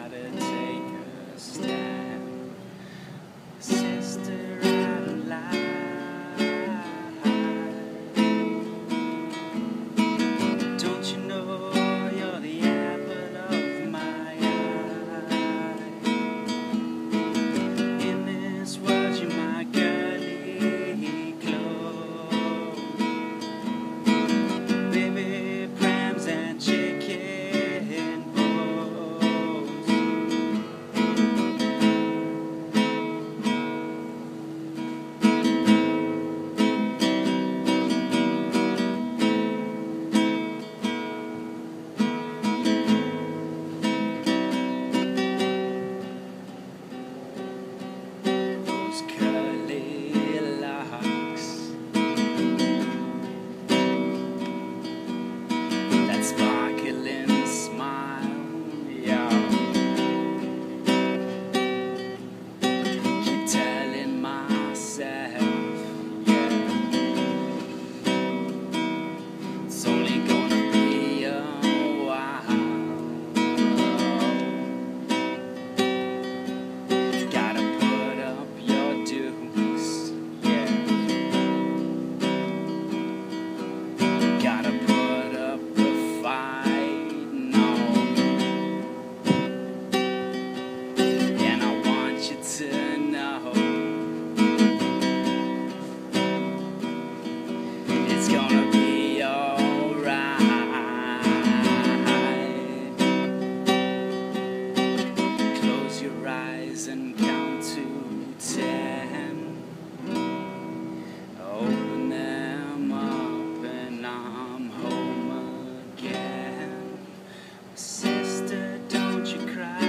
gotta take a stand. Sister out of line. Don't you know you're the apple of my eye? In this world you're my girly clothes. Baby, prams and chicken bones. Those curly locks, that sparkling smile, yeah. Keep telling myself, yeah, it's only gonna be a while. Gotta put up your dukes, yeah. Gotta put up the fight, no. And I want you to know it's gonna be alright. Close your eyes and count to 10. Open them up and I'm home again. Sister, don't you cry.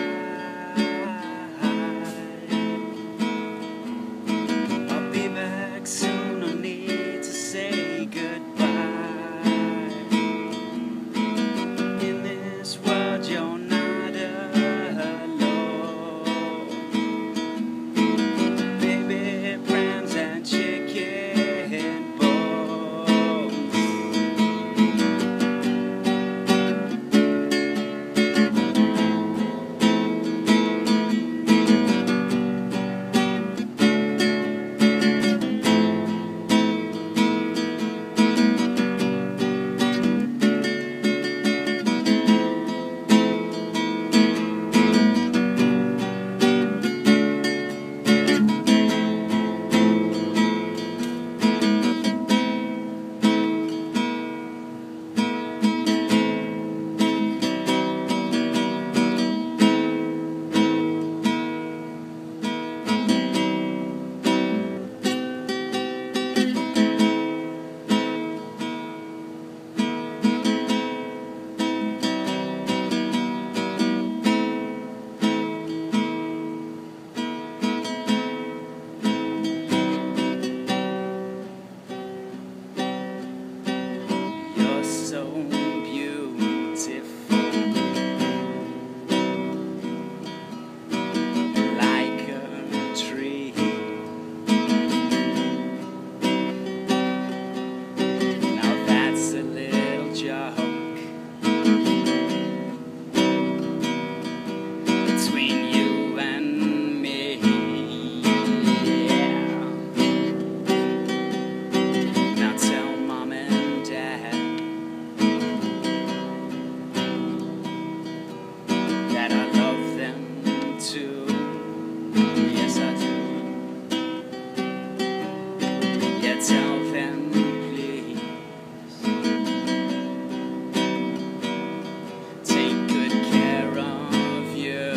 I'll be back soon, no need to say goodbye. In this world you're not alone. Baby, prams and chicken bones. You're so beautiful, like a tree. Now that's a little joke between you and me, yeah. Now tell mom and dad that I love them too. Yes, I do. Yeah, tell them, please, take good care of you.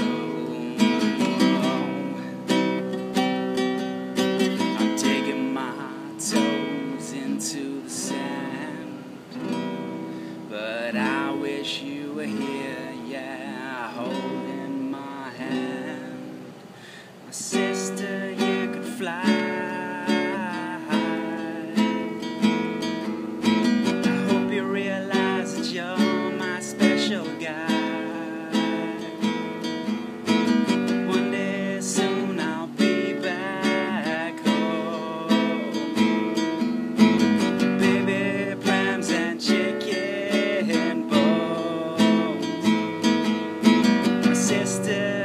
I'm digging my toes into the sand, but I wish you were here, yeah, holding my hand. My sister, you could fly. I hope you realize that you're my special guy. One day soon I'll be back home. Baby, prams and chicken bones. My sister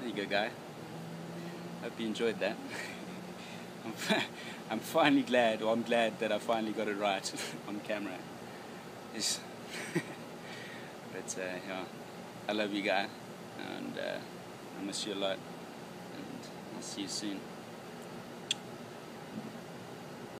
There you go, guy. Hope you enjoyed that. I'm finally glad, or I'm glad that I finally got it right on camera. But yeah, I love you, guy, and I miss you a lot, and I'll see you soon.